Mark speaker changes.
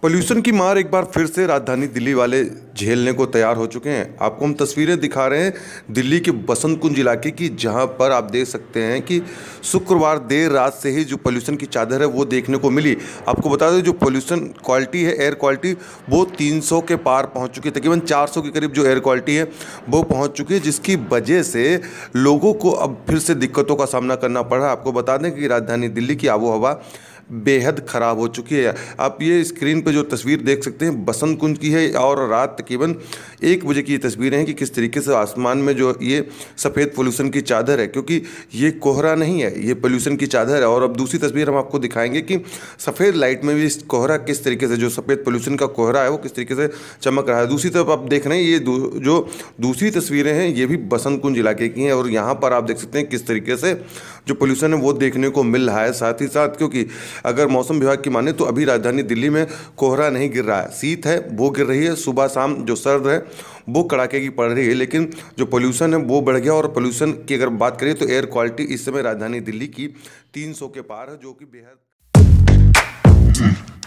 Speaker 1: Pollution की मार एक बार फिर से राजधानी दिल्ली वाले झेलने को तैयार हो चुके हैं। आपको हम तस्वीरें दिखा रहे हैं दिल्ली के बसंत कुंज इलाके की, जहां पर आप देख सकते हैं कि शुक्रवार देर रात से ही जो पोल्यूशन की चादर है वो देखने को मिली। आपको बता दें, जो पोल्यूशन क्वालिटी है, एयर क्वालिटी, वो 300 के पार पहुंच चुकी है। तकरीबन 400 के करीब जो एयर क्वालिटी है वो पहुँच चुकी है, जिसकी वजह से लोगों को अब फिर से दिक्कतों का सामना करना पड़ रहा है। आपको बता दें कि राजधानी दिल्ली की आबो हवा बेहद ख़राब हो चुकी है। आप ये स्क्रीन पे जो तस्वीर देख सकते हैं बसंत कुंज की है, और रात तकरीबन 1 बजे की ये तस्वीरें हैं कि किस तरीके से आसमान में जो ये सफ़ेद पोल्यूशन की चादर है, क्योंकि ये कोहरा नहीं है, ये पोल्यूशन की चादर है। और अब दूसरी तस्वीर हम आपको दिखाएंगे कि सफ़ेद लाइट में भी इस कोहरा किस तरीके से, जो सफ़ेद पोल्यूशन का कोहरा है वो किस तरीके से चमक रहा है। दूसरी तरफ आप देख रहे हैं ये जो दूसरी तस्वीरें हैं ये भी बसंत कुंज इलाके की हैं, और यहाँ पर आप देख सकते हैं किस तरीके से जो पोल्यूशन है वो देखने को मिल रहा है। साथ ही साथ, क्योंकि अगर मौसम विभाग की माने तो अभी राजधानी दिल्ली में कोहरा नहीं गिर रहा है, शीत है वो गिर रही है, सुबह शाम जो सर्द है वो कड़ाके की पड़ रही है, लेकिन जो पोल्यूशन है वो बढ़ गया। और पोल्यूशन की अगर बात करें तो एयर क्वालिटी इस समय राजधानी दिल्ली की 300 के पार है, जो कि बेहद